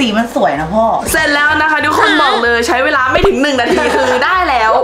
สีมันสวยนะพ่อเสร็จแล้วนะคะทุกคนบอกเลยใช้เวลาไม่ถึง1 นาทีคือได้แล้ว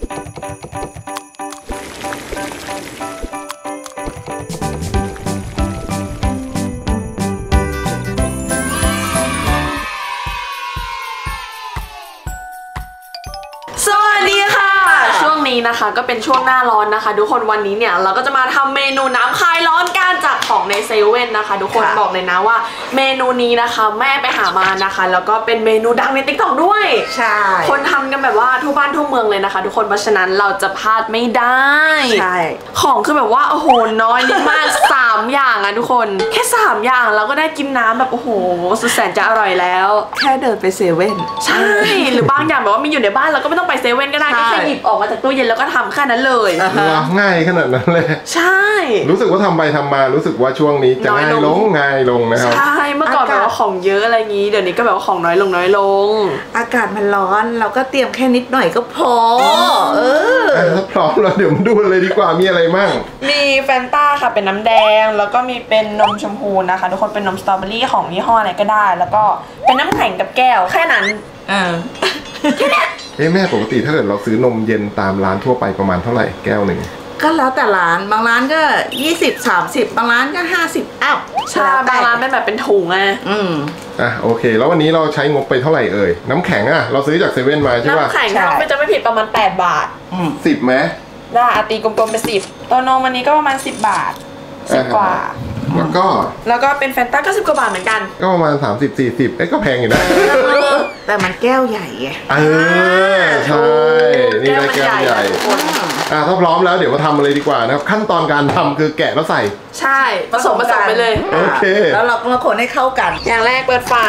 นะคะก็เป็นช่วงหน้าร้อนนะคะทุกคนวันนี้เนี่ยเราก็จะมาทำเมนูน้ำคลายร้อนกันจากของในเซเว่นนะคะทุกคนบอกเลยนะว่าเมนูนี้นะคะแม่ไปหามานะคะแล้วก็เป็นเมนูดังใน TikTok ด้วยใช่คนทำกันแบบว่าทั่วบ้านทั่วเมืองเลยนะคะทุกคนเพราะฉะนั้นเราจะพลาดไม่ได้ใช่ของคือแบบว่าโอ้โหน้อยนิดมาก3 อย่างอะทุกคนแค่3 อย่างเราก็ได้กินน้ำแบบโอ้โหสุดแสนจะอร่อยแล้วแค่เดินไปเซเว่นใช่หรือบางอย่างแบบว่ามีอยู่ในบ้านเราก็ไม่ต้องไปเซเว่นก็ได้แค่หยิบออกมาจากตู้เย็นแล้วก็ทำแค่นั้นเลยง่ายขนาดนั้นเลยใช่รู้สึกว่าทำไปทำมารู้สึกว่าช่วงนี้จะง่ายลงนะครับใช่เมื่อก่อนแบบว่าของเยอะอะไรงี้เดี๋ยวนี้ก็แบบว่าของน้อยลงอากาศมันร้อนเราก็เตรียมแค่นิดหน่อยก็พอถ้าพร้อมแล้วเดี๋ยวมาดูเลยดีกว่ามีอะไรมั่งมีแฟนต้าค่ะเป็นน้ำแดงแล้วก็มีเป็นนมชมพูนะคะทุกคนเป็นนมสตรอเบอรี่ของยี่ห้ออะไรก็ได้แล้วก็เป็นน้ำแข็งกับแก้วแค่นั้นแค่นี้แม่ปกติถ้าเกิดเราซื้อนมเย็นตามร้านทั่วไปประมาณเท่าไหร่แก้วหนึ่งก็แล้วแต่ร้านบางร้านก็20-30บางร้านก็50อัพใช่บางร้านเป็นแบบเป็นถุงโอเคแล้ววันนี้เราใช้งบไปเท่าไหร่เอ่ยน้ำแข็งเราซื้อจากเซเว่นมาใช่ป่ะน้ำแข็งถ้าจะไม่ผิดประมาณ8 บาท 10ไหมได้ตีกลมๆเป็น10ตัวนมวันนี้ก็ประมาณ10 บาท10 กว่าแล้วก็เป็นแฟนต้าก็10 กว่าบาทเหมือนกันก็ประมาณ30-40ก็แพงอยู่นะแต่มันแก้วใหญ่ไงใช่นี่ได้แก้วใหญ่ถ้าพร้อมแล้วเดี๋ยวมาทำเลยดีกว่านะครับขั้นตอนการทำคือแกะแล้วใส่ใช่ผสมไปเลยโอเคแล้วเราก็มาคนให้เข้ากันอย่างแรกเปิดฝา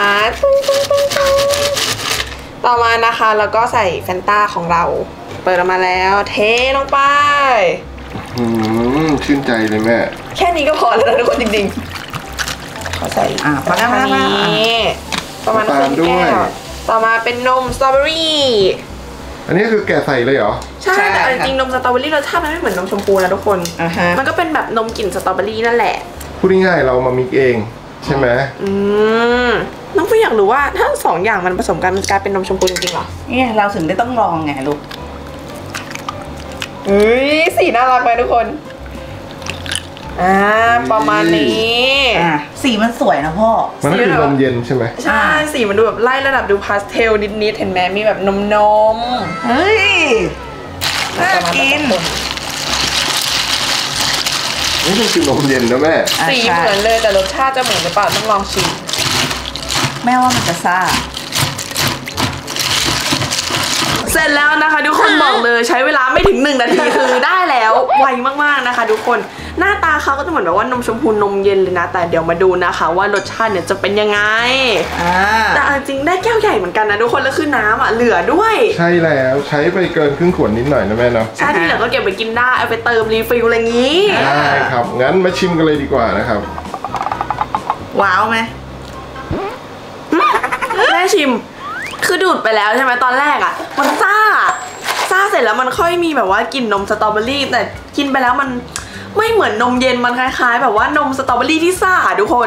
ต่อมานะคะแล้วก็ใส่แฟนต้าของเราเปิดออกมาแล้วเทลงไปชื่นใจเลยแม่แค่นี้ก็พอแล้วนะทุกคนจริงๆขอใส่ประมาณนี้ประมาณครึ่งแก้วต่อมาเป็นนมสตรอเบอรี่อันนี้คือแกะใส่เลยเหรอใช่แต่จริงๆนมสตรอเบอรี่รสชาติมันไม่เหมือนนมชมพูนะทุกคนมันก็เป็นแบบนมกลิ่นสตรอเบอรี่นั่นแหละพูดง่ายๆเรามามิกเองใช่ไหมน้องพี่อยากรู้ว่าถ้า2 อย่างมันผสมกันมันกลายเป็นนมชมพูจริงๆเหรอเนี่ยเราถึงได้ต้องลองไงลูกสีน่ารักไหมทุกคนประมาณนี้สีมันสวยนะพ่อมันก็คือนมเย็นใช่ไหมใช่สีมันดูแบบไล่ระดับดูพาสเทลนิดๆเห็นไหมมีแบบนมเฮ้ยน่ากินนี่มันคือนมเย็นนะแม่สีเหมือนเลยแต่รสชาติจะเหมือนหรือเปล่าต้องลองชิมแม่ว่ามันจะซ่าเสร็จแล้วนะคะทุกคนบอกเลยใช้เวลาไม่ถึง1 นาทีคือได้แล้วไวมากๆนะคะทุกคนหน้าตาเขาก็จะเหมือนแบบว่านมชมพูนมเย็นเลยนะแต่เดี๋ยวมาดูนะคะว่ารสชาติเนี่ยจะเป็นยังไงแต่จริงได้แก้วใหญ่เหมือนกันนะทุกคนแล้วคือน้ำเหลือด้วยใช่แล้วใช้ไปเกินครึ่งขวดนิดหน่อยนะแม่เนาะใช่ที่เหลือก็เก็บไปกินได้เอาไปเติมรีฟิลอะไรอย่างนี้ได้ครับงั้นมาชิมกันเลยดีกว่านะครับว้าวไหมแม่ชิมคือดูดไปแล้วใช่ไหมตอนแรกมันซ่าเสร็จแล้วมันค่อยมีแบบว่ากลิ่นนมสตรอเบอรี่แต่กินไปแล้วมันไม่เหมือนนมเย็นมันคล้ายๆแบบว่านมสตรอเบอรี่ที่ซ่าทุกคน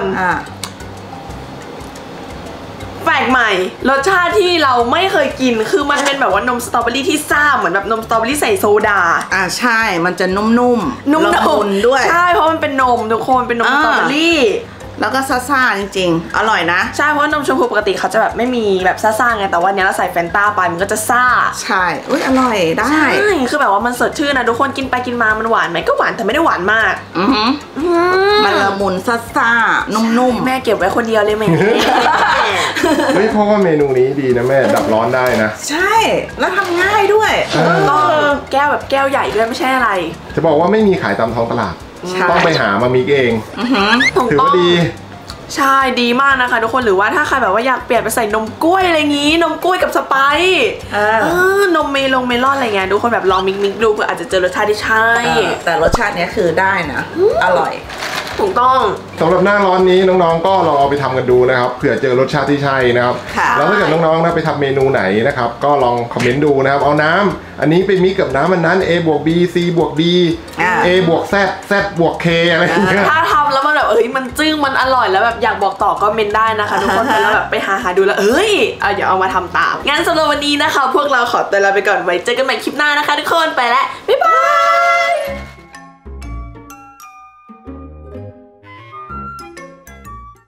แปลกใหม่รสชาติที่เราไม่เคยกินคือมันเป็นแบบว่านมสตรอเบอรี่ที่ซ่าเหมือนแบบนมสตรอเบอรี่ใส่โซดาใช่มันจะนุ่มละมุนด้วยใช่เพราะมันเป็นนมทุกคนเป็นนมสตรอเบอรี่แล้วก็ซ่าๆจริงๆอร่อยนะใช่เพราะนมชมพูปกติเขาจะแบบไม่มีแบบซ่าๆไงแต่วันนี้เราใส่แฟนต้าไปมันก็จะซ่าใช่อร่อยได้ใช่คือแบบว่ามันสดชื่นนะทุกคนกินไปกินมามันหวานไหมก็หวานแต่ไม่ได้หวานมากมันละมุนซ่าๆนุ่มๆแม่เก็บไว้คนเดียวเลยไหมเพราะว่าเมนูนี้ดีนะแม่ดับร้อนได้นะใช่แล้วทำง่ายด้วยก็แก้วแบบแก้วใหญ่ด้วยไม่ใช่อะไรจะบอกว่าไม่มีขายตามท้องตลาดต้องไปหามามิกเองถือว่าดีใช่ดีมากนะคะทุกคนหรือว่าถ้าใครแบบว่าอยากเปลี่ยนไปใส่นมกล้วยอะไรงี้นมกล้วยกับสไปซ์นมเมลอนอะไรเงี้ยทุกคนแบบลองมิกดูเผื่ออาจจะเจอรสชาติที่ใช่แต่รสชาตินี้คือได้นะอร่อยถูกต้องสำหรับหน้าร้อนนี้น้องๆก็ลองเอาไปทำกันดูนะครับเผื่อเจอรสชาติที่ใช่นะครับแล้วถ้าเกิดน้องๆนะไปทำเมนูไหนนะครับก็ลองคอมเมนต์ดูนะครับเอาน้ำอันนี้ไปมิกกับน้ำอันนั้น A บวก B C บวก D A บวก Z บวก K อะไรอย่างเงี้ยถ้าทำแล้วมันแบบแบบมันจึ้งมันอร่อยแล้วแบบอยากบอกต่อก็เมนได้นะคะทุกคนแล้วแบบไปหาดูแล้วเดี๋ยวเอามาทำตามงั้นสำหรับวันนี้นะคะพวกเราขอตัวลาไปก่อนไว้เจอกันใหม่คลิปหน้านะคะทุกคนไปแล้ว